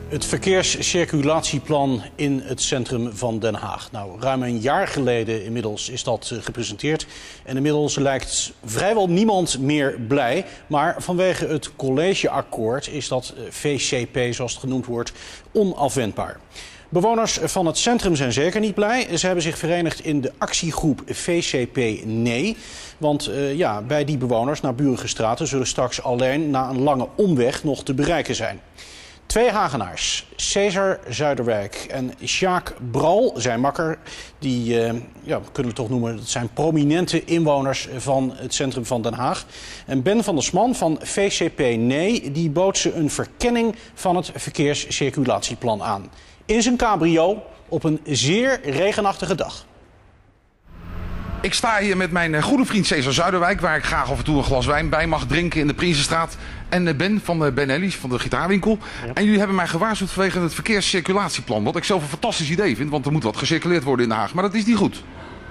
Het verkeerscirculatieplan in het centrum van Den Haag. Nou, ruim een jaar geleden inmiddels is dat gepresenteerd. En inmiddels lijkt vrijwel niemand meer blij. Maar vanwege het collegeakkoord is dat VCP, zoals het genoemd wordt, onafwendbaar. Bewoners van het centrum zijn zeker niet blij. Ze hebben zich verenigd in de actiegroep VCP Nee. Want bij die bewoners naar burige straten zullen straks alleen na een lange omweg nog te bereiken zijn. Twee Hagenaars, Cesar Zuiderwijk en Sjaak Bral, zijn makker. Die kunnen we toch noemen, dat zijn prominente inwoners van het centrum van Den Haag. En Ben van der Sman van VCP Nee, die bood ze een verkenning van het verkeerscirculatieplan aan. In zijn cabrio op een zeer regenachtige dag. Ik sta hier met mijn goede vriend Cesar Zuiderwijk, waar ik graag af en toe een glas wijn bij mag drinken in de Prinsenstraat. En Ben van Ben Ellies van de gitaarwinkel. Ja. En jullie hebben mij gewaarschuwd vanwege het verkeerscirculatieplan. Wat ik zelf een fantastisch idee vind, want er moet wat gecirculeerd worden in Den Haag. Maar dat is niet goed.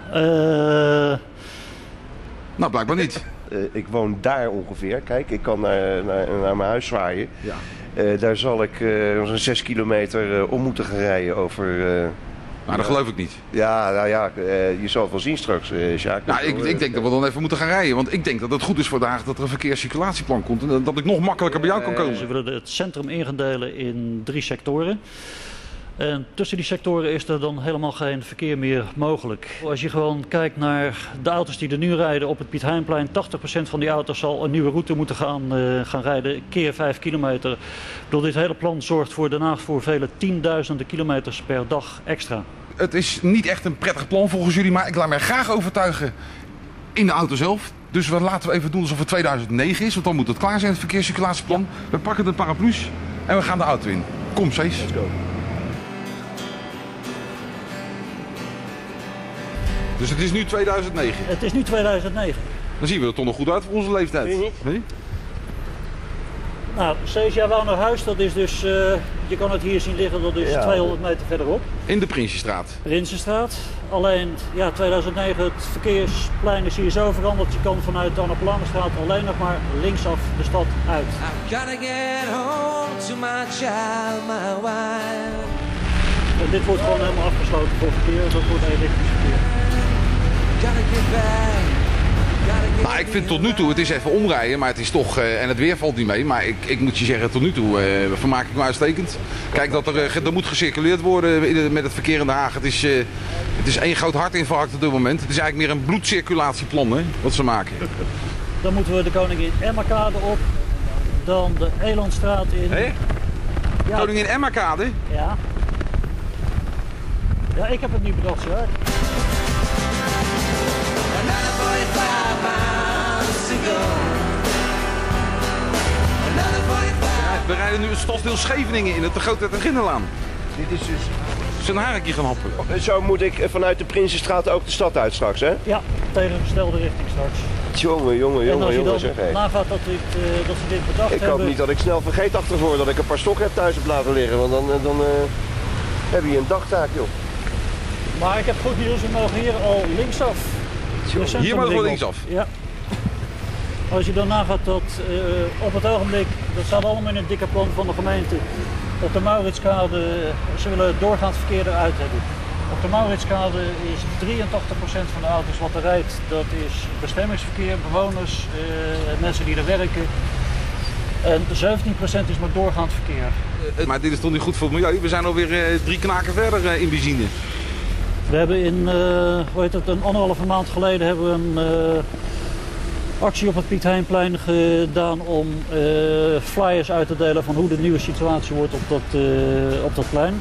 Nou, blijkbaar niet. Ik woon daar ongeveer. Kijk, ik kan naar mijn huis zwaaien. Ja. Daar zal ik zo'n 6 kilometer om moeten gaan rijden over... Nou, dat geloof ik niet. Ja, nou ja, je zal het wel zien straks, Sjaak. Nou, ik denk dat we dan even moeten gaan rijden. Want ik denk dat het goed is voor Den Haag dat er een verkeerscirculatieplan komt. En dat ik nog makkelijker bij jou kan komen. Ze willen het centrum in gaan delen in 3 sectoren. En tussen die sectoren is er dan helemaal geen verkeer meer mogelijk. Als je gewoon kijkt naar de auto's die er nu rijden op het Piet Heinplein, 80% van die auto's zal een nieuwe route moeten gaan rijden, keer 5 kilometer. Ik bedoel, dit hele plan zorgt voor Den Haag voor vele tienduizenden kilometers per dag extra. Het is niet echt een prettig plan volgens jullie, maar ik laat mij graag overtuigen in de auto zelf. Dus laten we even doen alsof het 2009 is, want dan moet het klaar zijn, het verkeerscirculatieplan. Ja. We pakken de paraplu's en we gaan de auto in. Kom, Cees. Let's go. Dus het is nu 2009? Het is nu 2009. Dan zien we er toch nog goed uit voor onze leeftijd. Nee? Nou, 6 jaar wou naar huis, dat is dus, je kan het hier zien liggen, dat is 200 meter verderop. In de Prinsenstraat? Prinsenstraat. Alleen, 2009, het verkeersplein is hier zo veranderd. Je kan vanuit de Annapolisstraat alleen nog maar linksaf de stad uit. En dit wordt gewoon helemaal afgesloten voor verkeer, dat wordt elektrisch verkeer. Nou, ik vind tot nu toe, het is even omrijden, maar het is toch, en het weer valt niet mee, maar ik moet je zeggen, tot nu toe vermaak ik me uitstekend. Kijk, er moet gecirculeerd worden met het verkeer in Den Haag. Het is één groot hartinfarct op dit moment. Het is eigenlijk meer een bloedcirculatieplan, hè, wat ze maken. Dan moeten we de Koningin Emma-kade op, dan de Elandstraat in. Hé? Ja. Koningin Emma-kade? Ja. Ja, ik heb het niet bedacht, hoor. We rijden nu het stadsdeel Scheveningen in, de Grote Ginnelaan. Dit is dus... Zijn harekje gaan happen. Zo moet ik vanuit de Prinsenstraat ook de stad uit straks, hè? Ja, tegengestelde richting straks. Jongen, en als je dan zeg. nagaat dat ze dit bedacht hebben... Ik hoop niet dat ik snel vergeet achtervoor dat ik een paar stokken heb thuis heb laten liggen, want dan heb je een dagtaak, joh. Maar ik heb goed nieuws, we mogen hier al linksaf. Hier mogen we linksaf? Ja. Als je dan nagaat dat op het ogenblik, dat staat allemaal in het dikke plan van de gemeente, op de Mauritskade, ze willen doorgaand verkeer eruit hebben. Op de Mauritskade is 83% van de auto's wat er rijdt, dat is bestemmingsverkeer, bewoners, mensen die er werken. En 17% is maar doorgaand verkeer. Maar dit is toch niet goed voor het milieu? We zijn alweer 3 knaken verder in benzine. We hebben in, een 1,5 maand geleden hebben we een actie op het Piet Heinplein gedaan om flyers uit te delen van hoe de nieuwe situatie wordt op dat plein.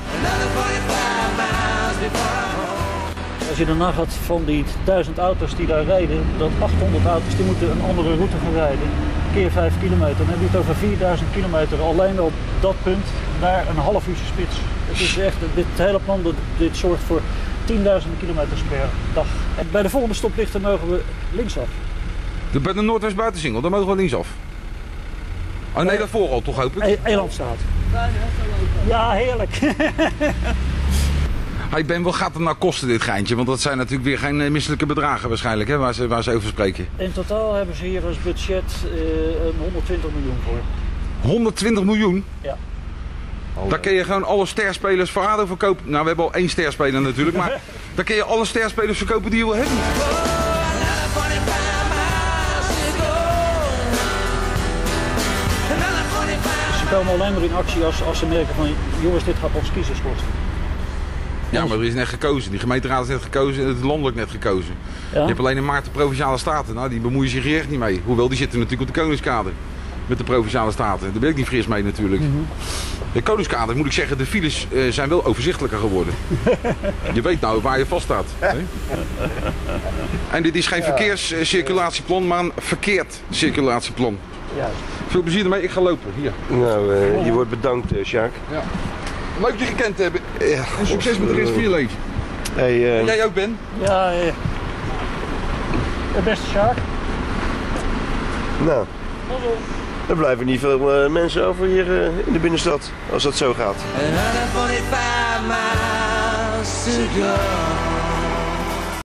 Als je daarna gaat van die 1000 auto's die daar rijden, dat 800 auto's die moeten een andere route gaan rijden, keer 5 kilometer. Dan heb je het over 4000 kilometer alleen op dat punt naar een half uurtje spits. Het is echt, dit hele plan dit zorgt voor 10.000 kilometers per dag. En bij de volgende stoplichten mogen we linksaf. Bij de Noordwest-Buitensingel, daar mogen we linksaf. Oh nee, daarvoor al toch hoop ik? Elandstraat. Ja, heerlijk. Hey Ben, wat gaat het nou kosten dit geintje? Want dat zijn natuurlijk weer geen misselijke bedragen waarschijnlijk, hè, waar ze over spreken. In totaal hebben ze hier als budget 120 miljoen voor. 120 miljoen? Ja. Daar kun je gewoon alle sterspelers voor ADO verkopen. Nou, we hebben al 1 sterspeler natuurlijk, maar daar kun je alle sterspelers verkopen die je wil hebben. Ze komen alleen maar in actie als ze merken van, jongens, dit gaat ons kiezers kosten. Ja, maar er is net gekozen. Die gemeenteraad is net gekozen en het landelijk net gekozen. Ja? Je hebt alleen in maart de Provinciale Staten. Nou, die bemoeien zich hier echt niet mee. Hoewel, die zitten natuurlijk op de Koningskade. Met de Provinciale Staten. Daar ben ik niet fris mee natuurlijk. De Koningskade, moet ik zeggen, de files zijn wel overzichtelijker geworden. Je weet nou waar je vast staat. Hè? En dit is geen verkeerscirculatieplan, maar een verkeerd circulatieplan. Juist. Veel plezier ermee, ik ga lopen. Hier. Nou, je wordt bedankt, Sjaak. Ja. Leuk je gekend te hebben. Ja. En succes met de rest van je leven. Hey, En jij ook, Ben? Ja, het beste Sjaak. Nou, er blijven niet veel mensen over hier in de binnenstad, als dat zo gaat. Another 45 miles to go.